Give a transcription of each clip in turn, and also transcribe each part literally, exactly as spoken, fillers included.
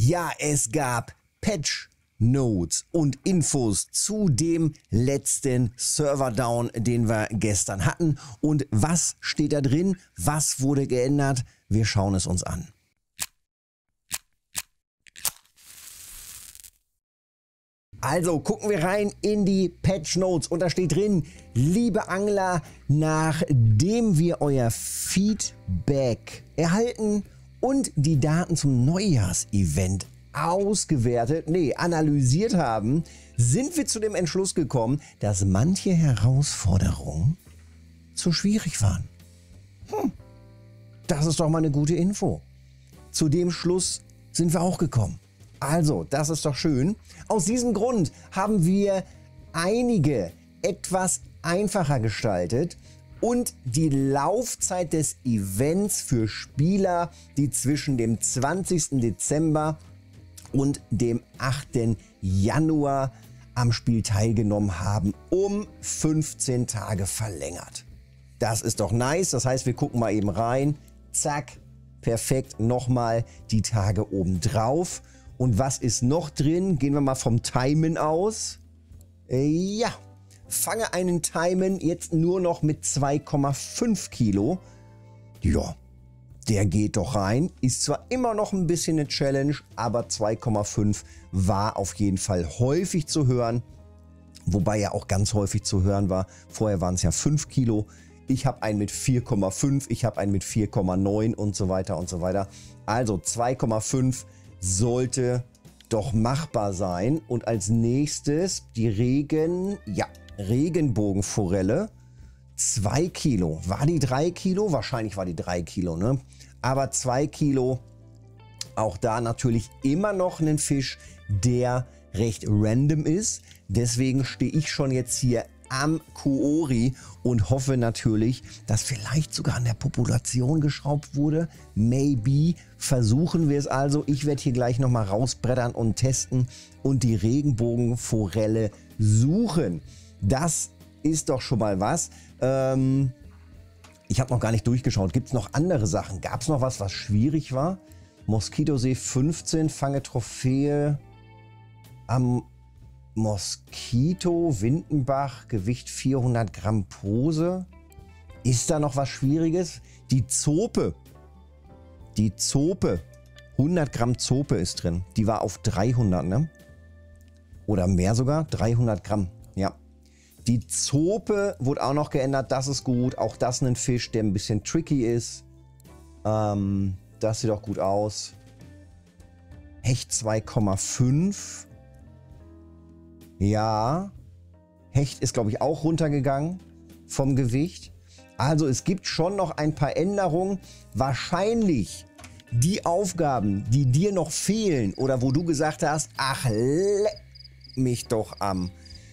Ja, es gab Patch Notes und Infos zu dem letzten Server-Down, den wir gestern hatten. Und was steht da drin? Was wurde geändert? Wir schauen es uns an. Also gucken wir rein in die Patch Notes und da steht drin: Liebe Angler, nachdem wir euer Feedback erhalten und die Daten zum Neujahrsevent ausgewertet, nee, analysiert haben, sind wir zu dem Entschluss gekommen, dass manche Herausforderungen zu schwierig waren. Hm, das ist doch mal eine gute Info. Zu dem Schluss sind wir auch gekommen. Also, das ist doch schön. Aus diesem Grund haben wir einige etwas einfacher gestaltet und die Laufzeit des Events für Spieler, die zwischen dem zwanzigsten Dezember und dem achten Januar am Spiel teilgenommen haben, um fünfzehn Tage verlängert. Das ist doch nice. Das heißt, wir gucken mal eben rein. Zack, perfekt. Nochmal die Tage oben drauf. Und was ist noch drin? Gehen wir mal vom Timen aus. Ja, fange einen Timen jetzt nur noch mit zwei Komma fünf Kilo. Ja, der geht doch rein. Ist zwar immer noch ein bisschen eine Challenge, aber zwei Komma fünf war auf jeden Fall häufig zu hören. Wobei ja auch ganz häufig zu hören war. Vorher waren es ja fünf Kilo. Ich habe einen mit vier Komma fünf, ich habe einen mit vier Komma neun und so weiter und so weiter. Also zwei Komma fünf sollte doch machbar sein. Und als nächstes die Regen, ja, Regenbogenforelle. zwei Kilo. War die drei Kilo? Wahrscheinlich war die drei Kilo, ne? Aber zwei Kilo. Auch da natürlich immer noch ein Fisch, der recht random ist. Deswegen stehe ich schon jetzt hier am Kuori und hoffe natürlich, dass vielleicht sogar an der Population geschraubt wurde. Maybe. Versuchen wir es also. Ich werde hier gleich nochmal rausbrettern und testen und die Regenbogenforelle suchen. Das ist doch schon mal was. Ähm, ich habe noch gar nicht durchgeschaut. Gibt es noch andere Sachen? Gab es noch was, was schwierig war? Moskitosee fünfzehn, Fange Trophäe am Moskito, Windenbach, Gewicht vierhundert Gramm Pose. Ist da noch was Schwieriges? Die Zope. Die Zope. hundert Gramm Zope ist drin. Die war auf dreihundert, ne? Oder mehr sogar. dreihundert Gramm. Ja. Die Zope wurde auch noch geändert. Das ist gut. Auch das ein Fisch, der ein bisschen tricky ist. Ähm, das sieht auch gut aus. Hecht zwei Komma fünf. Ja, Hecht ist, glaube ich, auch runtergegangen vom Gewicht. Also es gibt schon noch ein paar Änderungen. Wahrscheinlich die Aufgaben, die dir noch fehlen oder wo du gesagt hast, ach, leck mich doch am.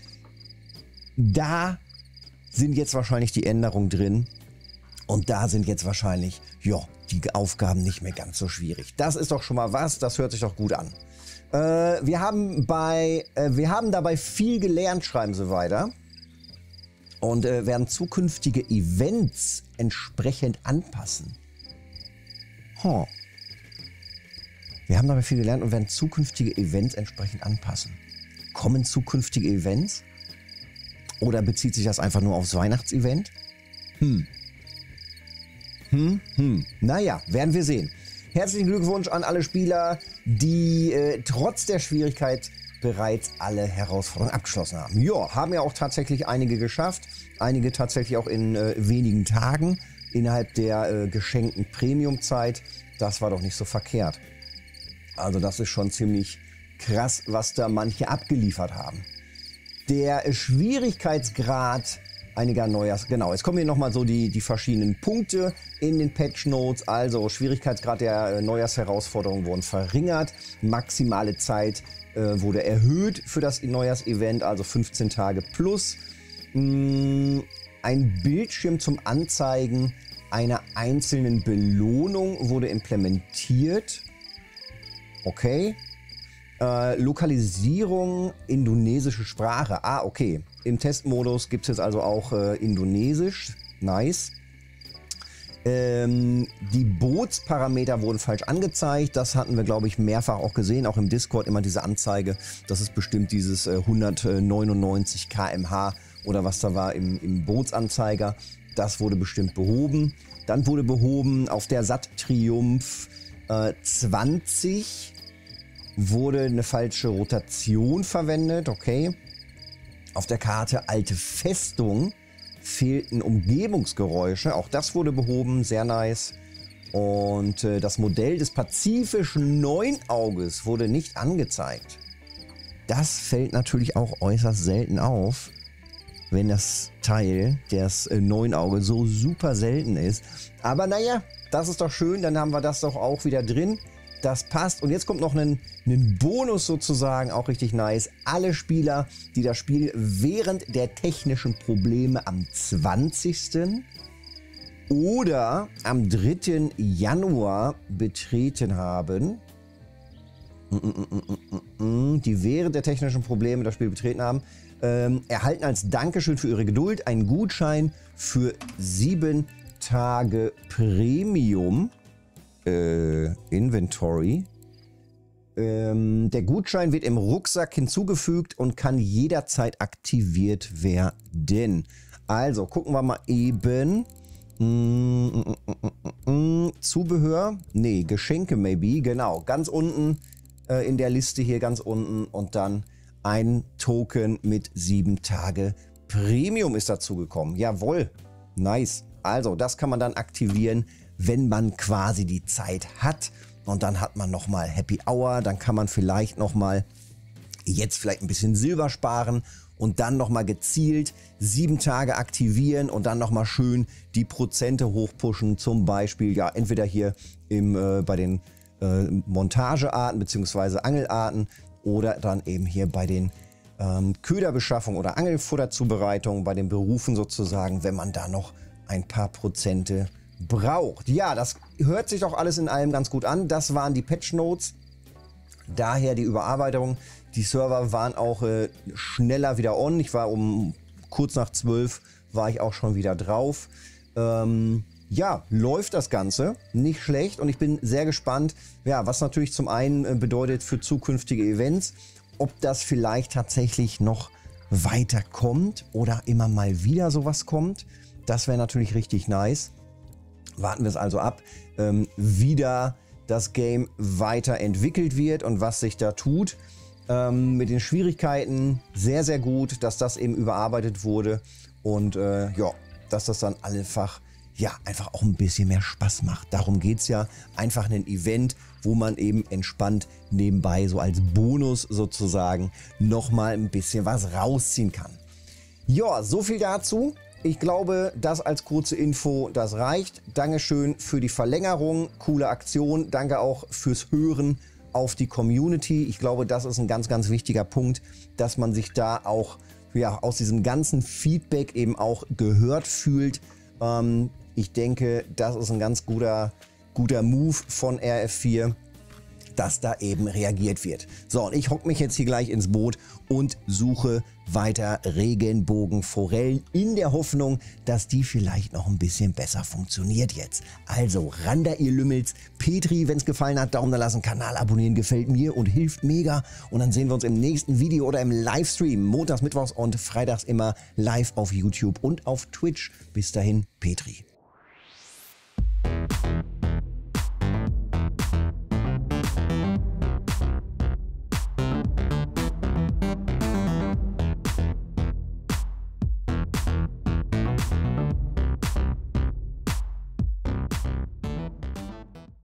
Da sind jetzt wahrscheinlich die Änderungen drin. Und da sind jetzt wahrscheinlich, ja, die Aufgaben nicht mehr ganz so schwierig. Das ist doch schon mal was, das hört sich doch gut an. Äh, wir, haben bei, äh, wir haben dabei viel gelernt, schreiben sie weiter. Und äh, werden zukünftige Events entsprechend anpassen. Huh. Wir haben dabei viel gelernt und werden zukünftige Events entsprechend anpassen. Kommen zukünftige Events? Oder bezieht sich das einfach nur aufs Weihnachtsevent? Hm. Hm, hm. Naja, werden wir sehen. Herzlichen Glückwunsch an alle Spieler, die äh, trotz der Schwierigkeit bereits alle Herausforderungen abgeschlossen haben. Ja, haben ja auch tatsächlich einige geschafft. Einige tatsächlich auch in äh, wenigen Tagen innerhalb der äh, geschenkten Premium-Zeit. Das war doch nicht so verkehrt. Also das ist schon ziemlich krass, was da manche abgeliefert haben. Der Schwierigkeitsgrad einiger Neujahrs... Genau, jetzt kommen hier nochmal so die, die verschiedenen Punkte in den Patch Notes. Also Schwierigkeitsgrad der Neujahrsherausforderungen wurden verringert. Maximale Zeit äh, wurde erhöht für das Neujahrsevent, also fünfzehn Tage plus. Mm, ein Bildschirm zum Anzeigen einer einzelnen Belohnung wurde implementiert. Okay. Äh, Lokalisierung indonesische Sprache. Ah, okay. Im Testmodus gibt es jetzt also auch äh, Indonesisch. Nice. Ähm, die Bootsparameter wurden falsch angezeigt. Das hatten wir, glaube ich, mehrfach auch gesehen. Auch im Discord immer diese Anzeige. Das ist bestimmt dieses äh, hundertneunundneunzig Kilometer pro Stunde oder was da war im, im Bootsanzeiger. Das wurde bestimmt behoben. Dann wurde behoben auf der Sat Triumph äh, zwanzig wurde eine falsche Rotation verwendet. Okay. Auf der Karte Alte Festung fehlten Umgebungsgeräusche. Auch das wurde behoben. Sehr nice. Und äh, das Modell des pazifischen Neunauges wurde nicht angezeigt. Das fällt natürlich auch äußerst selten auf, wenn das Teil, das äh, Neunauge, so super selten ist. Aber naja, das ist doch schön. Dann haben wir das doch auch wieder drin. Das passt. Und jetzt kommt noch ein, ein Bonus sozusagen, auch richtig nice. Alle Spieler, die das Spiel während der technischen Probleme am zwanzigsten oder am dritten Januar betreten haben, die während der technischen Probleme das Spiel betreten haben, ähm, erhalten als Dankeschön für ihre Geduld einen Gutschein für sieben Tage Premium. Äh, Inventory. Ähm, der Gutschein wird im Rucksack hinzugefügt und kann jederzeit aktiviert werden. Also gucken wir mal eben. Mm, mm, mm, mm, mm. Zubehör? Nee, Geschenke maybe. Genau, ganz unten äh, in der Liste hier, ganz unten. Und dann ein Token mit sieben Tage Premium ist dazu gekommen. Jawohl, nice. Also das kann man dann aktivieren, wenn man quasi die Zeit hat. Und dann hat man nochmal Happy Hour. Dann kann man vielleicht nochmal jetzt vielleicht ein bisschen Silber sparen und dann nochmal gezielt sieben Tage aktivieren und dann nochmal schön die Prozente hochpushen. Zum Beispiel ja entweder hier im, äh, bei den äh, Montagearten bzw. Angelarten oder dann eben hier bei den ähm, Köderbeschaffung oder Angelfutterzubereitung, bei den Berufen sozusagen, wenn man da noch ein paar Prozente braucht. Ja, das hört sich doch alles in allem ganz gut an. Das waren die Patch Notes. Daher die Überarbeitung. Die Server waren auch äh, schneller wieder on. Ich war um kurz nach zwölf war ich auch schon wieder drauf. Ähm, ja, läuft das Ganze. Nicht schlecht und ich bin sehr gespannt, ja, was natürlich zum einen äh, bedeutet für zukünftige Events, ob das vielleicht tatsächlich noch weiter kommt oder immer mal wieder sowas kommt. Das wäre natürlich richtig nice. Warten wir es also ab, ähm, wie da das Game weiterentwickelt wird und was sich da tut. Ähm, mit den Schwierigkeiten sehr, sehr gut, dass das eben überarbeitet wurde und äh, ja, dass das dann einfach, ja, einfach auch ein bisschen mehr Spaß macht. Darum geht es ja. Einfach ein Event, wo man eben entspannt nebenbei so als Bonus sozusagen nochmal ein bisschen was rausziehen kann. Ja, so viel dazu. Ich glaube, das als kurze Info, das reicht. Dankeschön für die Verlängerung, coole Aktion. Danke auch fürs Hören auf die Community. Ich glaube, das ist ein ganz, ganz wichtiger Punkt, dass man sich da auch ja, aus diesem ganzen Feedback eben auch gehört fühlt. Ähm, ich denke, das ist ein ganz guter, guter Move von R F vier, dass da eben reagiert wird. So, und ich hocke mich jetzt hier gleich ins Boot und suche weiter Regenbogenforellen in der Hoffnung, dass die vielleicht noch ein bisschen besser funktioniert jetzt. Also ran da, ihr Lümmels. Petri, wenn es gefallen hat, Daumen da lassen, Kanal abonnieren, gefällt mir und hilft mega. Und dann sehen wir uns im nächsten Video oder im Livestream. Montags, Mittwochs und Freitags immer live auf YouTube und auf Twitch. Bis dahin, Petri.